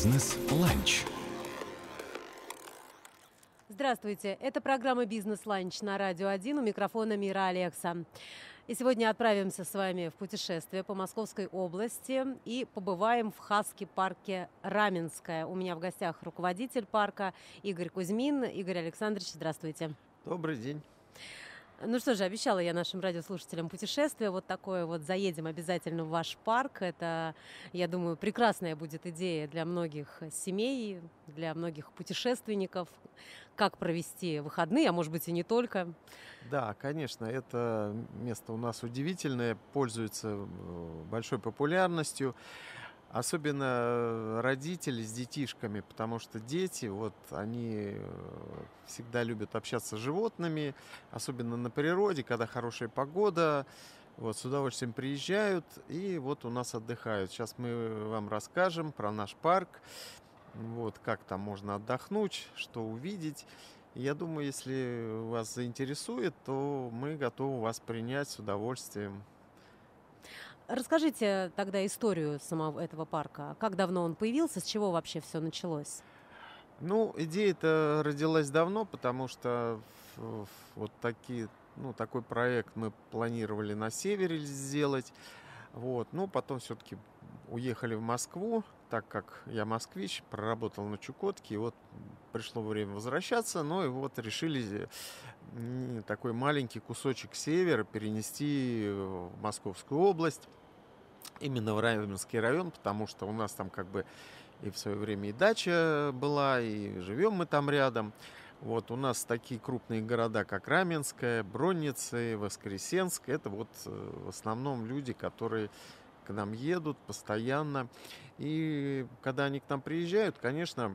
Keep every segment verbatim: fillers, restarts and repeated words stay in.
Бизнес-ланч. Здравствуйте, это программа «Бизнес-ланч» на Радио один, у микрофона Мира Алекса. И сегодня отправимся с вами в путешествие по Московской области и побываем в Хаски-парке Раменское. У меня в гостях руководитель парка Игорь Кузьмин. Игорь Александрович, здравствуйте. Добрый день. Ну что же, обещала я нашим радиослушателям путешествие. Вот такое вот заедем обязательно в ваш парк. Это, я думаю, прекрасная будет идея для многих семей, для многих путешественников. Как провести выходные, а может быть и не только. Да, конечно, это место у нас удивительное, пользуется большой популярностью. Особенно родители с детишками, потому что дети, вот, они всегда любят общаться с животными, особенно на природе, когда хорошая погода, вот, с удовольствием приезжают и вот у нас отдыхают. Сейчас мы вам расскажем про наш парк, вот, как там можно отдохнуть, что увидеть. Я думаю, если вас заинтересует, то мы готовы вас принять с удовольствием. Расскажите тогда историю самого этого парка. Как давно он появился, с чего вообще все началось? Ну, идея-то родилась давно, потому что вот такие, ну, такой проект мы планировали на севере сделать. Вот. Но потом все-таки уехали в Москву, так как я москвич, проработал на Чукотке, и вот пришло время возвращаться, ну и вот решили такой маленький кусочек севера перенести в Московскую область, именно в Раменский район, потому что у нас там как бы и в свое время и дача была, и живем мы там рядом. Вот у нас такие крупные города, как Раменское, Бронницы, Воскресенск. Это вот в основном люди, которые к нам едут постоянно. И когда они к нам приезжают, конечно,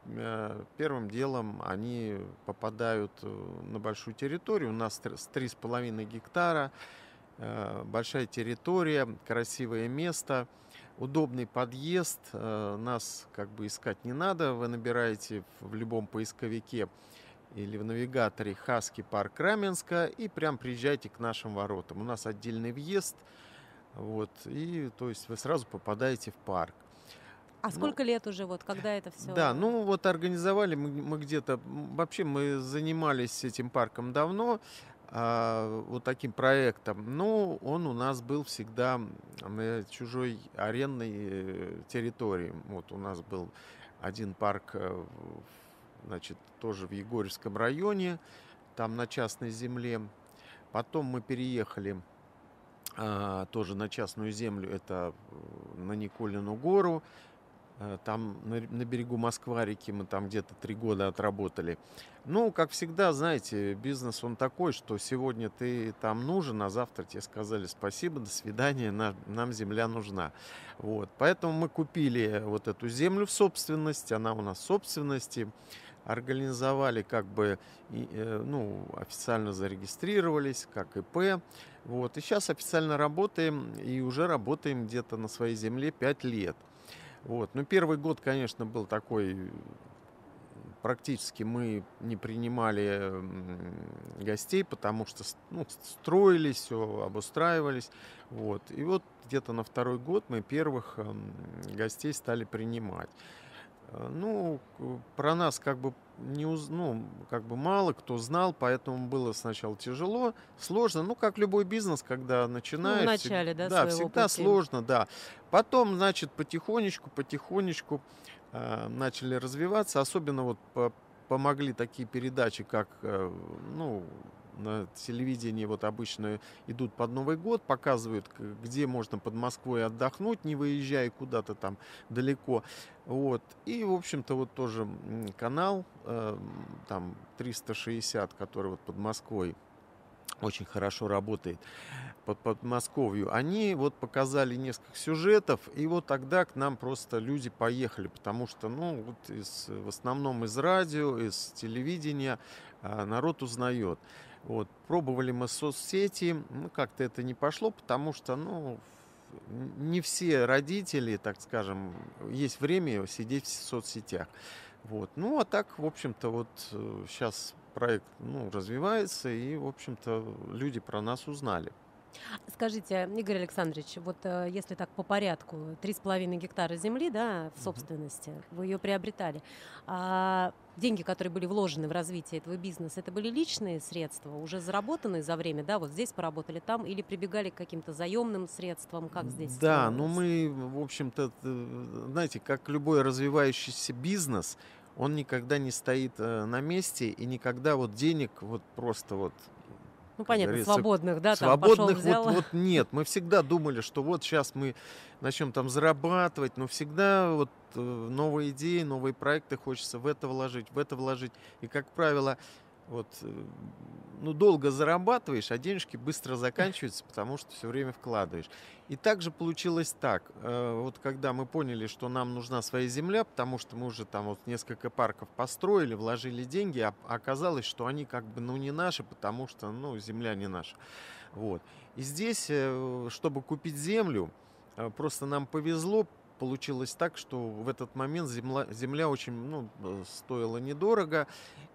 первым делом они попадают на большую территорию. У нас три с половиной гектара. Большая территория, красивое место, удобный подъезд, нас как бы искать не надо, вы набираете в любом поисковике или в навигаторе Хаски парк Раменска и прям приезжайте к нашим воротам. У нас отдельный въезд, вот, и то есть вы сразу попадаете в парк. А сколько ну, лет уже, вот, когда это все? Да, ну вот организовали мы, мы где-то, вообще мы занимались этим парком давно, а, вот таким проектом, но он у нас был всегда на чужой арендной территории. Вот у нас был один парк, значит, тоже в Егорьевском районе, там на частной земле. Потом мы переехали а, тоже на частную землю, это на Никулину гору. Там на, на берегу Москва-реки мы там где-то три года отработали. Ну, как всегда, знаете, бизнес он такой, что сегодня ты там нужен, а завтра тебе сказали спасибо, до свидания, нам, нам земля нужна. Вот. Поэтому мы купили вот эту землю в собственность, она у нас в собственности, организовали как бы, ну, официально зарегистрировались, как ИП. Вот. И сейчас официально работаем, и уже работаем где-то на своей земле пять лет. Вот. Ну, первый год, конечно, был такой, практически мы не принимали гостей, потому что, ну, строились, все, обустраивались. Вот. И вот где-то на второй год мы первых гостей стали принимать. Ну, про нас как бы не уз... ну, как бы мало кто знал, поэтому было сначала тяжело, сложно. Ну, как любой бизнес, когда начинаешь. Ну, в начале, всег... да, да, всегда пути. сложно, да. Потом, значит, потихонечку, потихонечку э, начали развиваться. Особенно вот по... помогли такие передачи, как, э, ну, на телевидении вот обычно идут под Новый год, показывают, где можно под Москвой отдохнуть, не выезжая куда-то там далеко. Вот. И, в общем-то, вот тоже канал э, там триста шестьдесят, который вот под Москвой очень хорошо работает, под Подмосковью, они вот показали несколько сюжетов, и вот тогда к нам просто люди поехали, потому что, ну, вот из, в основном из радио, из телевидения а, народ узнает. Вот. Пробовали мы соцсети, ну, как-то это не пошло, потому что, ну, не все родители, так скажем, есть время сидеть в соцсетях. Вот. Ну, а так, в общем-то, вот сейчас проект, ну, развивается, и, в общем-то, люди про нас узнали. Скажите, Игорь Александрович, вот э, если так по порядку, три с половиной гектара земли, да, в Мгм. собственности, вы ее приобретали. А деньги, которые были вложены в развитие этого бизнеса, это были личные средства, уже заработанные за время, да, вот здесь поработали, там, или прибегали к каким-то заемным средствам, как здесь? Да, э, ну с- мы, в общем-то, т- знаете, как любой развивающийся бизнес, он никогда не стоит э, на месте и никогда вот денег вот просто вот, Ну, как понятно, говорится, свободных, да, там пошел, свободных вот, взял. вот нет. Мы всегда думали, что вот сейчас мы начнем там зарабатывать, но всегда вот э, новые идеи, новые проекты хочется в это вложить, в это вложить. И, как правило, вот, э, ну, долго зарабатываешь, а денежки быстро заканчиваются, потому что все время вкладываешь. И также получилось так. э, Вот когда мы поняли, что нам нужна своя земля, потому что мы уже там вот несколько парков построили, вложили деньги, а а оказалось, что они как бы, ну, не наши, потому что, ну, земля не наша. Вот. И здесь, э, чтобы купить землю, э, просто нам повезло. Получилось так, что в этот момент земля, земля очень, ну, э, стоила недорого.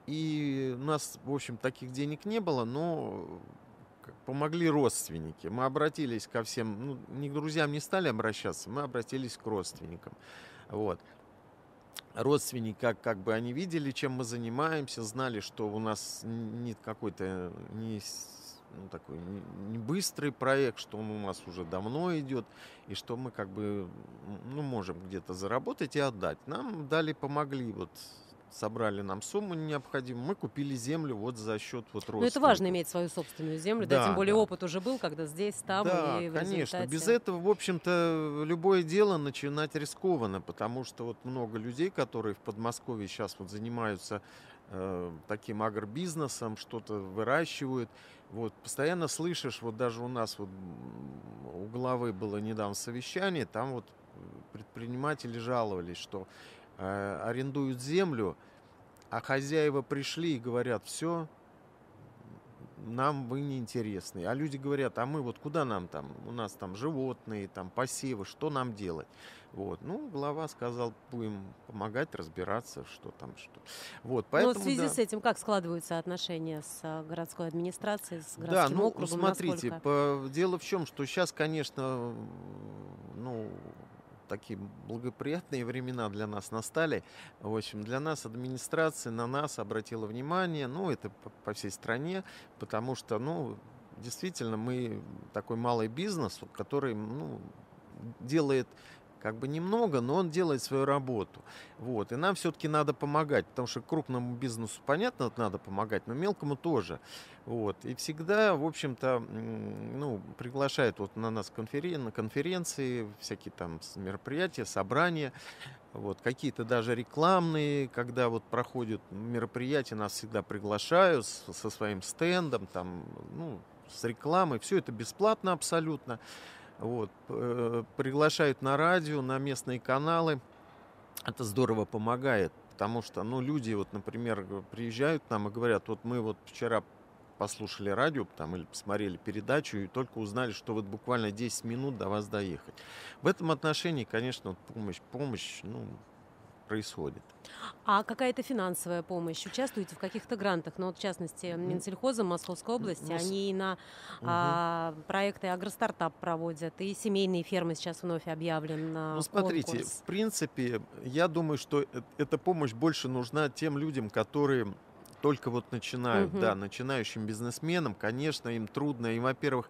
И у нас, в общем, таких денег не было, но как помогли родственники. Мы обратились ко всем, ну, ни к друзьям не стали обращаться, мы обратились к родственникам. Вот. Родственники, как, как бы они видели, чем мы занимаемся, знали, что у нас н- не какой-то не, с- ну, такой не, не быстрый проект, что он у нас уже давно идет, и что мы как бы м, ну, можем где-то заработать и отдать. Нам дали, помогли, вот собрали нам сумму необходимую, мы купили землю вот за счет вот Но это важно родственников. иметь свою собственную землю, да, тем Да, более да. опыт уже был, когда здесь, там, Да, и в конечно. Без результате. этого, в общем-то, любое дело начинать рискованно, потому что вот много людей, которые в Подмосковье сейчас вот занимаются э, таким агробизнесом, что-то выращивают, вот постоянно слышишь, вот даже у нас вот м, у главы было недавно совещание, там вот э, предприниматели жаловались, что э, арендуют землю, а хозяева пришли и говорят: все, нам вы не интересны. А люди говорят: а мы вот куда нам там? У нас там животные, там посевы, что нам делать? Вот. Ну, глава сказал: будем помогать разбираться, что там, что. Вот, Но в поэтому связи да. с этим как складываются отношения с а, городской администрацией, с Да, городским ну, округом, смотрите, насколько? по- дело в чем, что сейчас, конечно, м, ну, такие благоприятные времена для нас настали. В общем, для нас администрация на нас обратила внимание, ну, это по, по всей стране, потому что, ну, действительно, мы такой малый бизнес, вот, который, ну, делает как бы немного, но он делает свою работу. Вот. И нам все-таки надо помогать, потому что крупному бизнесу, понятно, надо помогать, но мелкому тоже. Вот. И всегда, в общем-то, м, ну, приглашают вот на нас конферен... на конференции, всякие там с- мероприятия, собрания, вот, какие-то даже рекламные, когда вот проходят мероприятия, нас всегда приглашают с- со своим стендом, там, ну, с рекламой, все это бесплатно абсолютно. Вот, э, приглашают на радио, на местные каналы. Это здорово помогает, потому что, ну, люди, вот, например, г- приезжают к нам и говорят: вот мы вот вчера послушали радио там или посмотрели передачу и только узнали, что вот буквально десять минут до вас доехать. В этом отношении, конечно, вот помощь, помощь, ну, происходит. А какая-то финансовая помощь? Участвуете в каких-то грантах? Ну, вот, в частности, Н- Минсельхозом Московской н- области, Ну, с- они и на мгм. а, проекты «Агростартап» проводят, и семейные фермы сейчас вновь объявлен Ну, а, смотрите, в конкурс. принципе, я думаю, что э- эта помощь больше нужна тем людям, которые только вот начинают, да, Мгм. начинающим бизнесменам, конечно, им трудно, им, во-первых,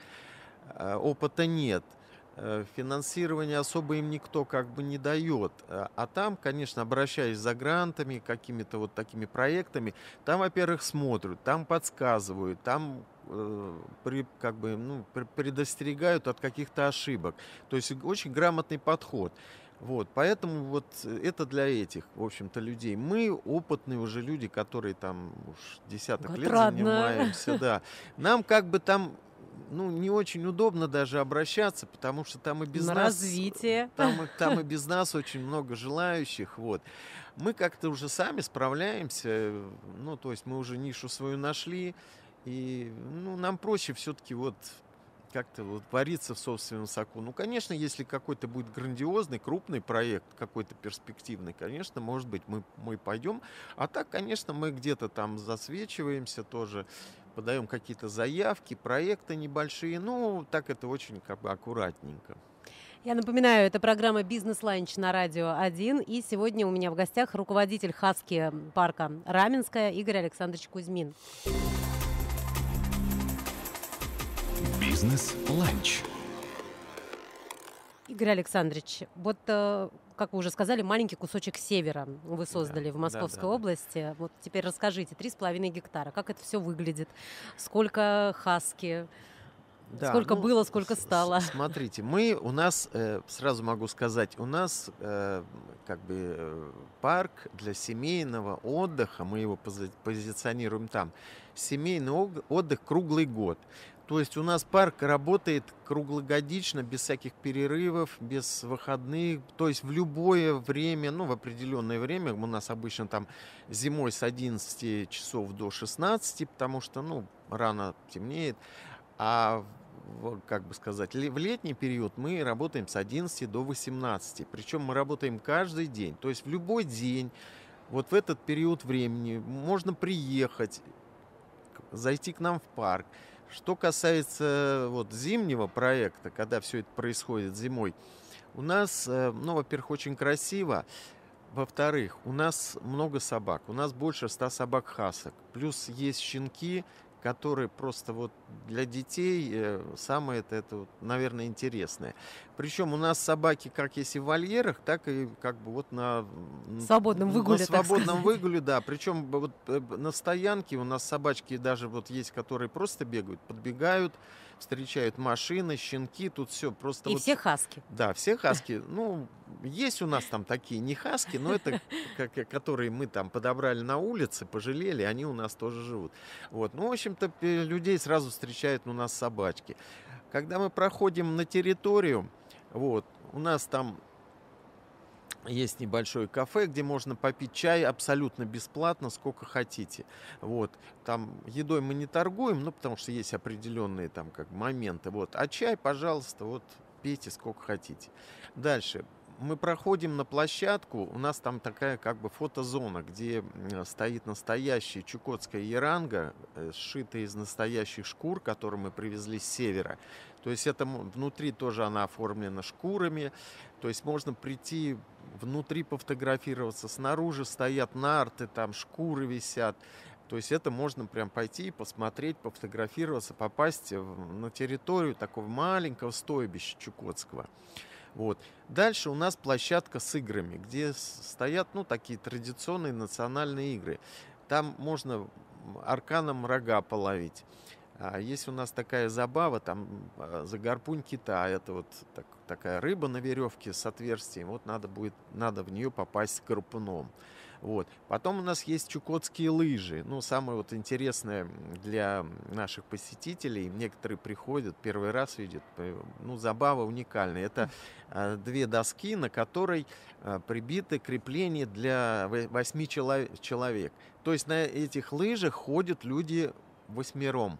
э, опыта нет, э, финансирования особо им никто как бы не дает, а а там, конечно, обращаясь за грантами, какими-то вот такими проектами, там, во-первых, смотрят, там подсказывают, там э, при, как бы, ну, пр- предостерегают от каких-то ошибок. То есть очень грамотный подход. Вот, поэтому вот э, это для этих, в общем-то, людей. Мы опытные уже люди, которые там уж десяток лет Отрадно. занимаемся, да. Нам как бы там, ну, не очень удобно даже обращаться, потому что там и без На нас, э, развитие. там, и- там и без нас очень много желающих, вот. Мы как-то уже сами справляемся, э, ну, то есть мы уже нишу свою нашли, и, ну, нам проще все-таки вот как-то вот вариться в собственном соку. Ну, конечно, если какой-то будет грандиозный, крупный проект, какой-то перспективный, конечно, может быть, мы, мы пойдем. А так, конечно, мы где-то там засвечиваемся тоже. подаем какие-то заявки, проекты небольшие. Ну, так это очень как бы аккуратненько. Я напоминаю, это программа «Бизнес-ланч» на Радио один. И сегодня у меня в гостях руководитель Хаски парка Раменская Игорь Александрович Кузьмин. «Бизнес-ланч». Игорь Александрович, вот, э, как вы уже сказали, маленький кусочек севера вы создали Да, в да, Московской да, да. области. Вот теперь расскажите, три с половиной гектара, как это все выглядит, сколько хаски, Да, сколько ну, было, сколько с- с- стало. смотрите, мы у нас, э, сразу могу сказать, у нас э, как бы э, парк для семейного отдыха, мы его пози- позиционируем там, семейный ог- отдых круглый год. То есть у нас парк работает круглогодично, без всяких перерывов, без выходных, то есть в любое время, ну, в определенное время, у нас обычно там зимой с одиннадцати часов до шестнадцати, потому что, ну, рано темнеет, а в- как бы сказать, ле- в летний период мы работаем с одиннадцати до восемнадцати. Причем мы работаем каждый день. То есть в любой день, вот в этот период времени можно приехать, к- зайти к нам в парк. Что касается вот зимнего проекта, когда все это происходит зимой, у нас, э, ну, во-первых, очень красиво. Во-вторых, у нас много собак. У нас больше ста собак хасок. Плюс есть щенки, которые просто вот для детей э, самое это, это вот, наверное, интересное. Причем у нас собаки как есть и в вольерах, так и как бы вот на, В н- свободном на выгуле, так свободном сказать. выгуле, да. Причем б- вот э, б- на стоянке у нас собачки даже вот есть, которые просто бегают, подбегают, встречают машины, щенки, тут все просто И вот. все хаски. Да, все хаски, ну, есть у нас там такие не хаски, но это как, э, которые мы там подобрали на улице, пожалели, они у нас тоже живут. Вот, ну, в общем-то, пе- людей сразу встречают у нас собачки. Когда мы проходим на территорию, вот, у нас там есть небольшое кафе, где можно попить чай абсолютно бесплатно, сколько хотите. Вот. Там едой мы не торгуем, ну, потому что есть определенные там как моменты. Вот. А чай, пожалуйста, вот пейте сколько хотите. Дальше. Мы проходим на площадку, у нас там такая как бы фотозона, где м, стоит настоящая чукотская яранга, э, сшитая из настоящих шкур, которые мы привезли с севера. То есть это м- внутри тоже она оформлена шкурами, то есть можно прийти внутри пофотографироваться, снаружи стоят нарты, там шкуры висят. То есть это можно прям пойти, посмотреть, пофотографироваться, попасть в- на территорию такого маленького стойбища чукотского. Вот. Дальше у нас площадка с играми, где с- стоят, ну, такие традиционные национальные игры. Там можно м, арканом рога половить. А есть у нас такая забава, там а, за гарпунь кита, это вот так- такая рыба на веревке с отверстием, вот надо будет, надо в нее попасть с гарпуном. Вот. Потом у нас есть чукотские лыжи. Ну, самое вот интересное для наших посетителей, некоторые приходят, первый раз видят, э, ну, забава уникальная. Это а, две доски, на которой а, прибиты крепления для во- восьми чело- человек. То есть на этих лыжах ходят люди восьмером.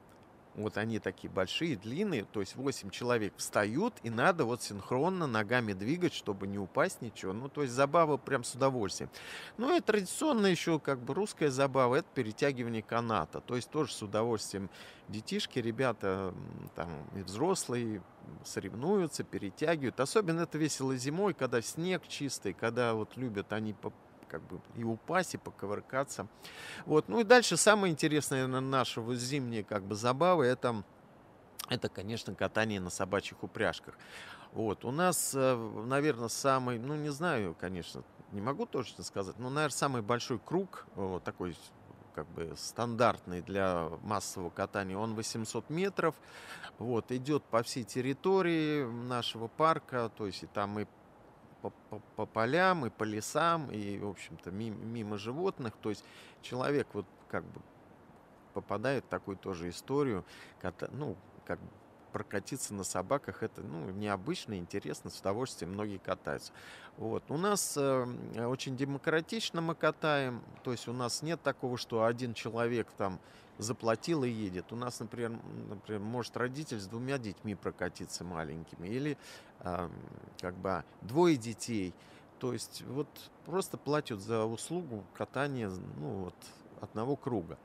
Вот они такие большие, длинные, то есть восемь человек встают, и надо вот синхронно ногами двигать, чтобы не упасть ничего. Ну, то есть забава прям с удовольствием. Ну и традиционно еще как бы русская забава — это перетягивание каната. То есть тоже с удовольствием детишки, ребята, м, там и взрослые м, соревнуются, перетягивают. Особенно это весело зимой, когда снег чистый, когда вот любят они по- как бы и упасть, и поковыркаться. Вот. Ну и дальше самое интересное на наша вот зимняя как бы забава это, это, конечно, катание на собачьих упряжках. Вот. У нас, наверное, самый, ну не знаю, конечно, не могу точно сказать, но, наверное, самый большой круг, вот такой как бы стандартный для массового катания, он восемьсот метров, вот, идет по всей территории нашего парка, то есть и там и по, по- по полям, и по лесам, и, в общем-то, ми- мимо животных. То есть человек вот как бы попадает в такую тоже историю, ката- ну, как бы прокатиться на собаках, это, ну, необычно, интересно, с удовольствием многие катаются. Вот. У нас э, очень демократично мы катаем, то есть у нас нет такого, что один человек там заплатил и едет. У нас, например, м, например, может родитель с двумя детьми прокатиться маленькими, или а, как бы двое детей. То есть вот просто платят за услугу катания, ну, вот, одного круга.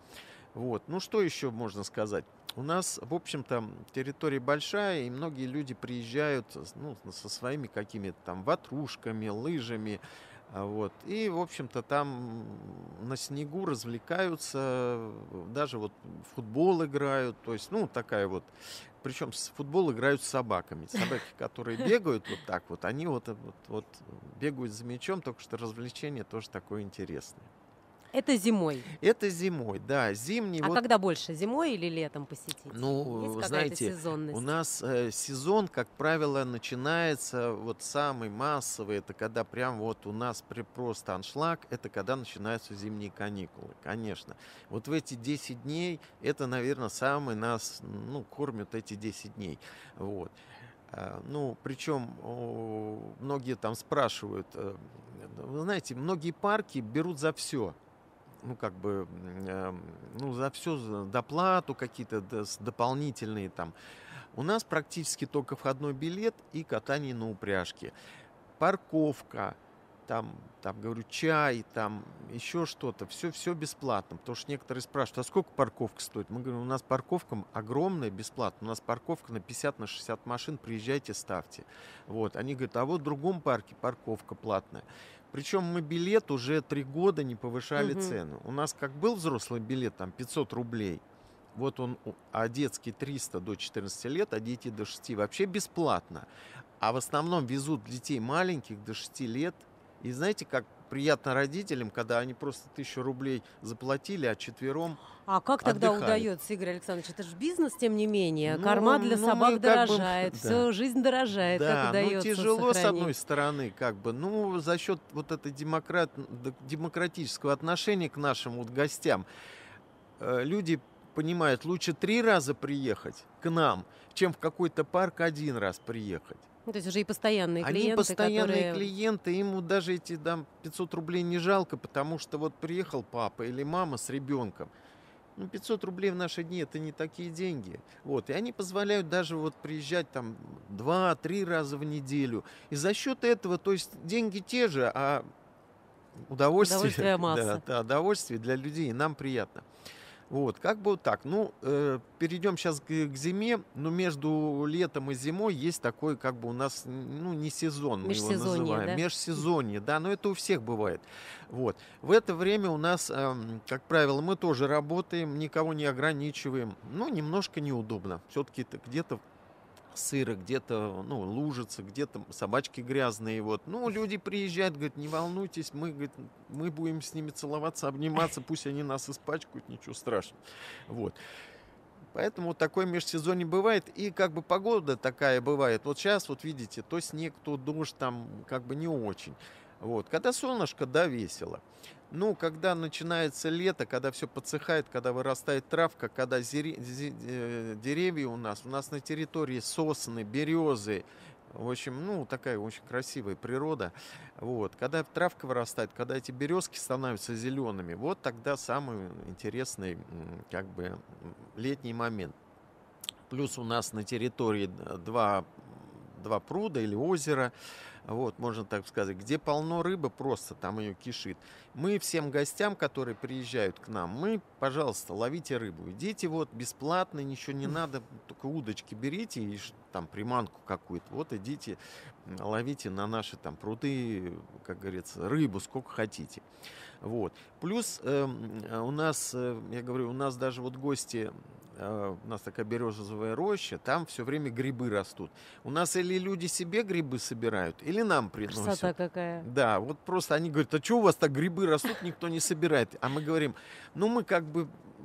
Вот. Ну, что еще можно сказать? У нас, в общем-то, территория большая, и многие люди приезжают, ну, со своими какими-то там ватрушками, лыжами. а, Вот. И, в общем-то, там на снегу развлекаются, даже вот в футбол играют. То есть, ну, такая вот. Причем в футбол играют с собаками. Собаки, которые бегают вот так вот, они вот, вот, вот бегают за мячом, только что развлечение тоже такое интересное. Это зимой. Это зимой, да, зимний А вот. когда больше, зимой или летом посетить? Есть Ну, какая-то знаете, у сезонность? нас э, сезон, как правило, начинается вот самый массовый, это когда прям вот у нас при- просто аншлаг, это когда начинаются зимние каникулы, конечно. Вот в эти десять дней, это, наверное, самый нас, ну, кормят эти десять дней, вот. А, Ну, причем о, многие там спрашивают, э, вы знаете, многие парки берут за все, ну, как бы, м, эм, ну, за всю доплату какие-то д- с- дополнительные там. У нас практически только входной билет и катание на упряжке. Парковка, там, там, говорю, чай, там, еще что-то. Все, все бесплатно. Потому что некоторые спрашивают, а сколько парковка стоит? Мы говорим, у нас парковка огромная, бесплатно. У нас парковка на пятьдесят на шестьдесят машин, приезжайте, ставьте. Вот. Они говорят, а вот в другом парке парковка платная. Причем мы билет уже три года не повышали Мгм. цену. У нас как был взрослый билет, там пятьсот рублей. Вот он, у- а детский триста до четырнадцати лет, а дети до шести вообще бесплатно. А в основном везут детей маленьких до шести лет. И знаете, как приятно родителям, когда они просто тысячу рублей заплатили, а четвером А как тогда отдыхают. удается, Игорь Александрович? Это же бизнес, тем не менее. Ну, Корма для ну мы собак как бы, дорожает, да, все, жизнь дорожает. Как да, ну удается тяжело с одной сохранить? стороны, как бы, ну за счет вот этой демократ, д- демократического отношения к нашим вот гостям, э, люди понимают, лучше три раза приехать к нам, чем в какой-то парк один раз приехать. Ну, то есть уже и постоянные Они клиенты, постоянные которые... клиенты, ему даже эти там пятьсот рублей не жалко, потому что вот приехал папа или мама с ребенком. Ну, пятьсот рублей в наши дни это не такие деньги. Вот. И они позволяют даже вот приезжать там два-три раза в неделю. И за счет этого, то есть деньги те же, а удовольствие, Удовольствия да, масса. да, удовольствие для людей, и нам приятно. Вот, как бы вот так. Ну, э, перейдем сейчас к, к зиме. Но между летом и зимой есть такой, как бы у нас, н- ну, не сезон, мы его Межсезонье, называем, да? межсезонье, да, но это у всех бывает. Вот. В это время у нас, эм, как правило, мы тоже работаем, никого не ограничиваем. Ну, немножко неудобно. Все-таки где-то сыро, где-то, ну, лужица, где-то собачки грязные, вот. Ну, люди приезжают, говорят, не волнуйтесь, мы, говорит, мы будем с ними целоваться, обниматься, пусть они нас испачкают, ничего страшного, вот. Поэтому вот такое межсезонье бывает, и как бы погода такая бывает. Вот сейчас, вот видите, то снег, то дождь, там как бы не очень. Вот. Когда солнышко, да, весело. Ну, когда начинается лето, когда все подсыхает, когда вырастает травка, когда зере- зе- э, деревья у нас, у нас на территории сосны, березы, в общем, ну, такая очень красивая природа. Вот. Когда травка вырастает, когда эти березки становятся зелеными, вот тогда самый интересный, м, как бы, м, летний момент. Плюс у нас на территории д- два, два пруда или озера, вот, можно так сказать, где полно рыбы, просто там ее кишит. Мы всем гостям, которые приезжают к нам, мы, пожалуйста, ловите рыбу. Идите вот бесплатно, ничего не надо, только удочки берите и ш- там приманку какую-то. Вот идите, м, ловите на наши там пруды, как говорится, рыбу сколько хотите. Вот. Плюс эм, э, у нас, э, я говорю, у нас даже вот гости, э, у нас такая березовая роща, там все время грибы растут. У нас или люди себе грибы собирают, или нам приносят. Красота какая. Да, вот просто они говорят, а что у вас так грибы растут, никто не собирает. А мы говорим, ну мы как бы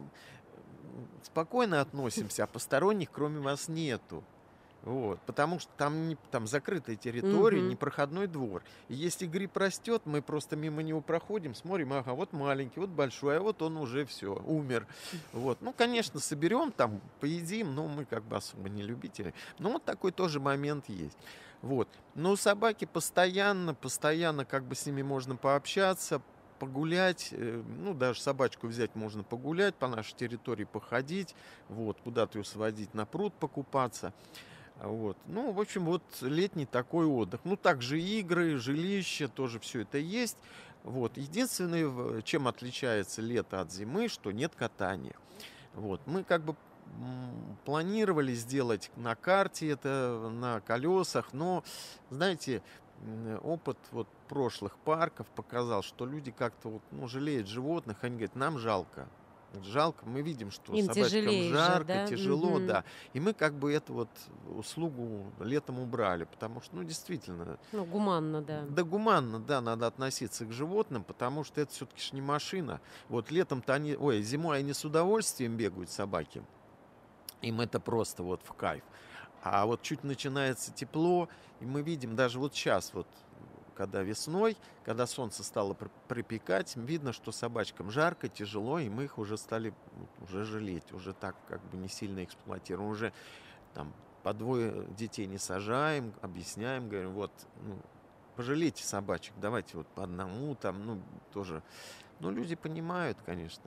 м, спокойно относимся, а посторонних кроме вас нету. Вот, потому что там, не, там закрытая территория, Мгм. непроходной двор. И если гриб растет, мы просто мимо него проходим, смотрим, ага, вот маленький, вот большой, а вот он уже все, умер. Вот. Ну, конечно, соберем там, поедим, но мы как бы особо не любители. Но вот такой тоже момент есть. Вот. Но у собаки постоянно, постоянно как бы с ними можно пообщаться, погулять, э, ну, даже собачку взять можно погулять, по нашей территории походить, вот, куда-то ее сводить на пруд покупаться. Вот. Ну, в общем, вот летний такой отдых. Ну, также игры, жилище, тоже все это есть. Вот. Единственное, в- чем отличается лето от зимы, что нет катания. Вот. Мы как бы м, планировали сделать на карте это, на колесах, но, знаете, м, опыт вот прошлых парков показал, что люди как-то вот, ну, жалеют животных, они говорят, нам жалко. Вот жалко, мы видим, что Им собачкам тяжелее же, жарко, да? тяжело, Мгм. да. И мы как бы эту вот услугу летом убрали, потому что, ну, действительно, Ну, гуманно, да. да, гуманно, да, надо относиться к животным, потому что это все-таки ж не машина. Вот летом-то они, ой, зимой они с удовольствием бегают, собаки. Им это просто вот в кайф. А вот чуть начинается тепло, и мы видим даже вот сейчас вот, когда весной, когда солнце стало пр- припекать, видно, что собачкам жарко, тяжело, и мы их уже стали вот уже жалеть, уже так как бы не сильно эксплуатируем, уже там по двое детей не сажаем, объясняем, говорим, вот, ну, пожалейте собачек, давайте вот по одному там, ну, тоже. Ну, люди понимают, конечно.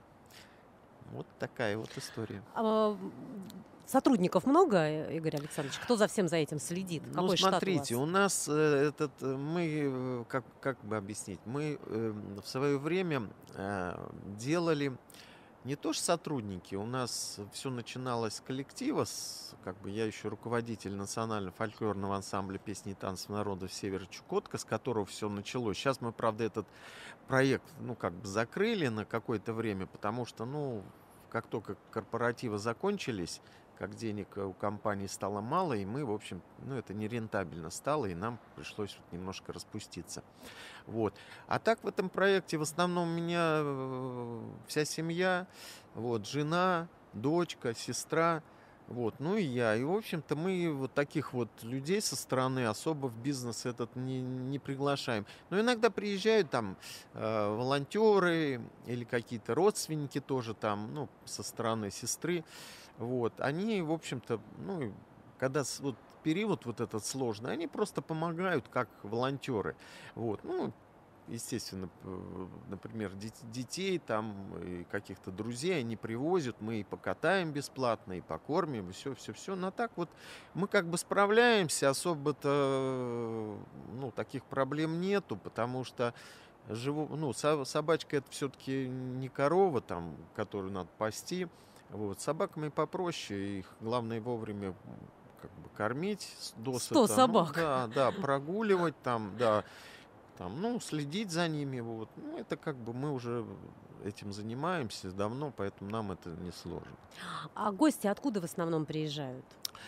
Вот такая вот история. А, м, сотрудников много, э, Игорь Александрович? Кто за всем за этим следит? Ну, Какой штат у смотрите, вас? у нас э, этот, э, мы, э, как, как бы объяснить, мы э, в свое время э, делали не то что сотрудники, у нас все начиналось с коллектива, с, как бы я еще руководитель национального фольклорного ансамбля песни и танцев народов Севера Чукотка, с которого все началось. Сейчас мы, правда, этот проект, ну, как бы закрыли на какое-то время, потому что, ну, как только корпоративы закончились, как денег э, у компании стало мало, и мы, в общем, ну, это нерентабельно стало, и нам пришлось вот немножко распуститься. Вот. А так в этом проекте в основном у меня э, вся семья, вот, жена, дочка, сестра, вот, ну и я. И, в общем-то, мы вот таких вот людей со стороны особо в бизнес этот не, не приглашаем. Но иногда приезжают там э, волонтеры или какие-то родственники тоже там, ну, со стороны сестры. Вот, они, в общем-то, ну, и когда с- вот период вот этот сложный, они просто помогают как волонтеры. Вот, ну, естественно, п- например, дет- детей там и каких-то друзей они привозят, мы и покатаем бесплатно, и покормим, и все, все, все. Но так вот мы как бы справляемся, особо-то, ну, таких проблем нету, потому что живу, ну, со- собачка это все-таки не корова, там, которую надо пасти. Вот. С собаками попроще, их главное вовремя м, как бы кормить с- Сто досыта. Ну собак. да, да, прогуливать там, да, там, ну, следить за ними. Вот. Ну, это как бы мы уже этим занимаемся давно, поэтому нам это не сложно. А гости откуда в основном приезжают?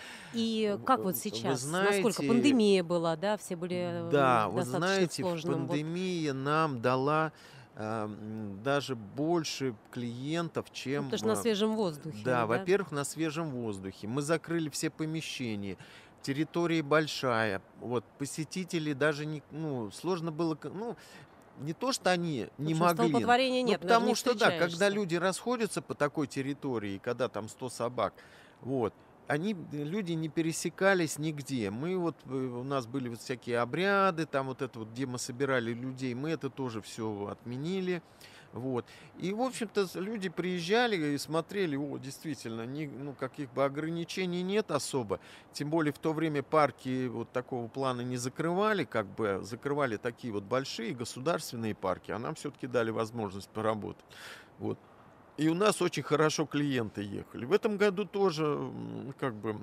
И В- как вот э, Вы сейчас? Насколько знаете, пандемия была, да? Все были да, м, вы достаточно в знаете, в сложном вот. пандемии нам дала а, м, даже больше клиентов, Ну, потому чем... что на а, свежем воздухе, Да, да? во-первых, на свежем воздухе. Мы закрыли все помещения, территория большая. Вот посетители даже не... Ну, сложно было... к- Ну, не то, что они В не общем, могли, столпотворения ну, нет, даже не потому что, да, когда встречаешься. люди расходятся по такой территории, когда там сто собак, вот, они, э, люди не пересекались нигде. Мы вот, э, у нас были вот всякие обряды, там вот это вот, где мы собирали людей, мы это тоже все отменили. Вот. И, в общем-то, с- люди приезжали и смотрели, о, действительно, ни, ну, каких бы ограничений нет особо. Тем более в то время парки вот такого плана не закрывали, как бы закрывали такие вот большие государственные парки, а нам все-таки дали возможность поработать. Вот. И у нас очень хорошо клиенты ехали. В этом году тоже, м, как бы,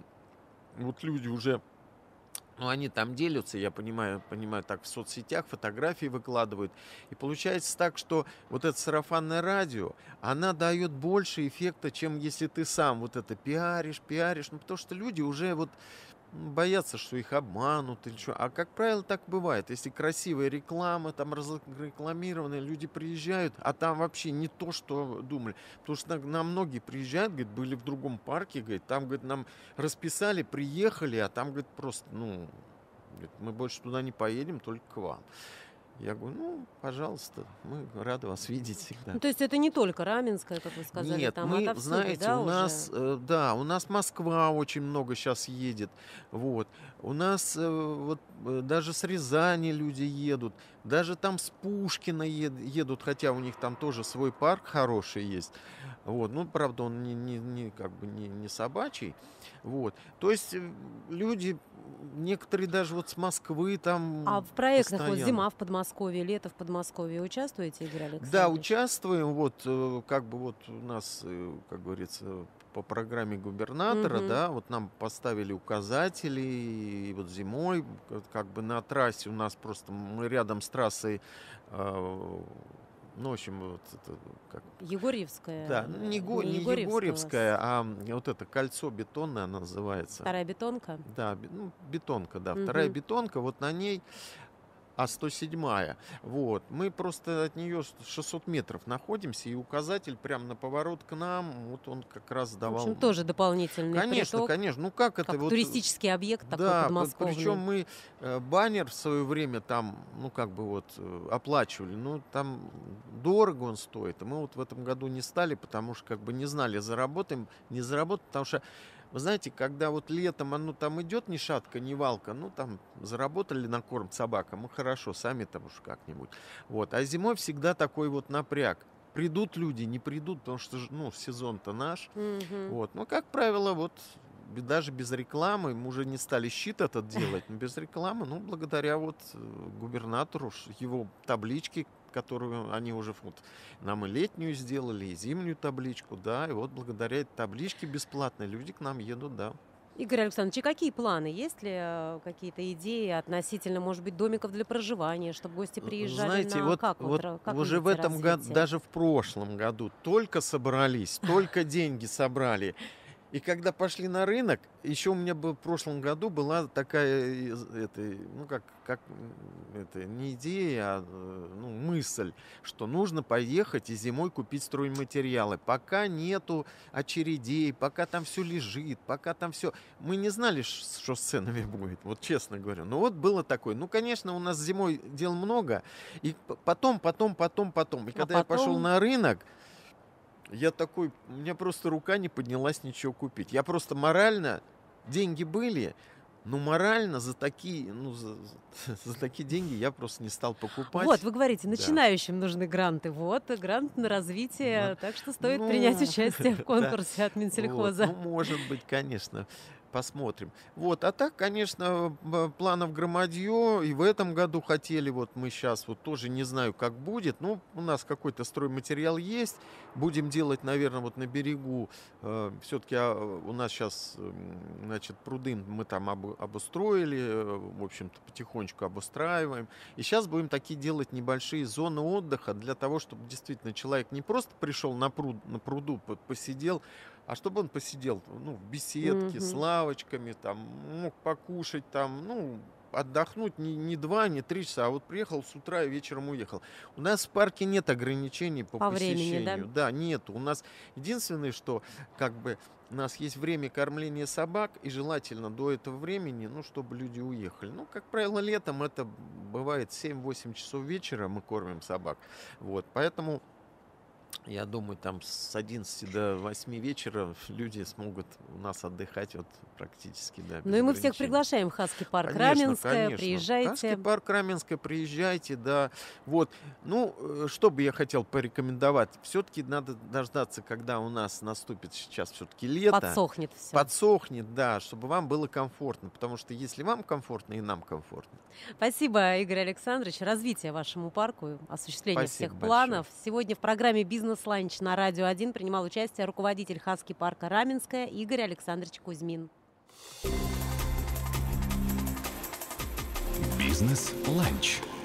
вот люди уже, ну, они там делятся, я понимаю, понимаю, так в соцсетях фотографии выкладывают. И получается так, что вот это сарафанное радио, она дает больше эффекта, чем если ты сам вот это пиаришь, пиаришь. Ну, потому что люди уже вот м, боятся, что их обманут или что. А как правило, так бывает. Если красивая реклама, там разрекламированная, люди приезжают, а там вообще не то, что думали. Потому что на, на многие приезжают, говорит, были в другом парке, говорит, там, говорит, нам расписали, приехали, а там, говорит, просто, ну, говорит, мы больше туда не поедем, только к вам. Я говорю, ну, пожалуйста, мы рады вас видеть всегда. Ну, то есть это не только Раменское, как вы сказали, Нет, там мы, отовсюду, знаете, у да, уже? нас, э, да, у нас Москва очень много сейчас едет, вот. У нас э, вот э, даже с Рязани люди едут, даже там с Пушкина ед- едут, хотя у них там тоже свой парк хороший есть, вот. Ну, правда, он не, не, не, как бы не, не собачий, вот. То есть э, люди некоторые даже вот с Москвы там А в проектах вот постоянно. зима в Подмосковье, лето в Подмосковье участвуете, Игорь Александрович? Да, участвуем. Вот э, как бы вот у нас, э, как говорится, по программе губернатора, Мгм. да, вот нам поставили указатели, и вот зимой, как как бы на трассе у нас просто мы рядом с трассой, э, ну, в общем, вот это как, Егорьевская, да, ну, не, э, Го- не не Егорьевская у вас, Егорьевская, а м, вот это кольцо бетонное она называется. вторая бетонка. Да, бе- ну, бетонка, да, вторая Мгм. бетонка, вот на ней а сто седьмая. Вот. Мы просто от нее шестьсот метров находимся, и указатель прямо на поворот к нам, вот он как раз В давал. общем, тоже дополнительный Конечно, приток, конечно. Ну как это как вот? туристический объект такой Да, причем подмосковный. мы э, баннер в свое время там, ну как бы вот э, оплачивали, ну там дорого он стоит, и мы вот в этом году не стали, потому что как бы не знали, заработаем, не заработаем, потому что вы знаете, когда вот летом оно там идет ни шатка, ни валка, ну там заработали на корм собакам, мы хорошо, сами там уж как-нибудь. Вот. А зимой всегда такой вот напряг. Придут люди, не придут, потому что ж, ну, сезон-то наш. Мгм. Вот. Но, как правило, вот бе- даже без рекламы, мы уже не стали щит этот делать, но без рекламы, ну, благодаря вот э, губернатору, ш- его табличке, которую они уже вот нам и летнюю сделали, и зимнюю табличку, да, и вот благодаря этой табличке бесплатно люди к нам едут, да. Игорь Александрович, и какие планы? Есть ли э, какие-то идеи относительно, может быть, домиков для проживания, чтобы гости Э, приезжали Знаете, на... вот, Как, вот, вот ра- как уже в видите этом году, развитие? даже в прошлом году только собрались, только деньги собрали. И когда пошли на рынок, еще у меня был, в прошлом году была такая, из- это, ну как, как м, это не идея, а э, ну, мысль, что нужно поехать и зимой купить стройматериалы. Пока нету очередей, пока там все лежит, пока там все. Мы не знали, ш- что с ценами будет, вот честно говорю. Но вот было такое. Ну, конечно, у нас зимой дел много. И п- потом, потом, потом, потом. И А когда я пошел потом... на рынок, я такой, у меня просто рука не поднялась ничего купить. Я просто морально, деньги были, но морально за такие, ну, за, за- за такие деньги я просто не стал Вот, покупать. вы говорите, Да. начинающим нужны гранты. Вот, грант на Ну, развитие. Так что стоит принять ну, участие в да, конкурсе от вот, Минсельхоза. ну, может быть, конечно, посмотрим. Вот, а так, конечно, б- планов громадье, и в этом году хотели, вот мы сейчас вот тоже не знаю, как будет, ну, у нас какой-то стройматериал есть, будем делать, наверное, вот на берегу, все-таки у нас сейчас, значит, пруды мы там обу- обустроили, э, в общем-то, потихонечку обустраиваем, и сейчас будем такие делать небольшие зоны отдыха для того, чтобы действительно человек не просто пришел на пруд, на пруду, по- посидел, а чтобы он посидел, ну, в беседке с Мгм. лавочками, там, мог покушать, там, ну, отдохнуть не, не два, не три часа, а вот приехал с утра и вечером уехал. У нас в парке нет ограничений по По времени, да? посещению. Да, нет. У нас единственное, что как бы у нас есть время кормления собак, и желательно до этого времени, ну, чтобы люди уехали. Ну, как правило, летом это бывает семь-восемь часов вечера мы кормим собак. Вот, поэтому я думаю, там с одиннадцати до восьми вечера люди смогут у нас отдыхать вот практически, да, Ну без и мы всех ограничений. приглашаем в Хаски парк Конечно, Раменское. конечно. Каский Приезжайте. парк Раменское, приезжайте, да. Вот. Ну, э, что бы я хотел порекомендовать? Все-таки надо дождаться, когда у нас наступит сейчас все-таки лето. Подсохнет все. Подсохнет, да, чтобы вам было комфортно. Потому что если вам комфортно, и нам комфортно. Спасибо, Игорь Александрович. Развития вашему парку, осуществление Спасибо всех большое. планов. Сегодня в программе «Бизнес-ланч» на Радио один принимал участие руководитель Хаски парка Раменское Игорь Александрович Кузьмин. Бизнес-ланч.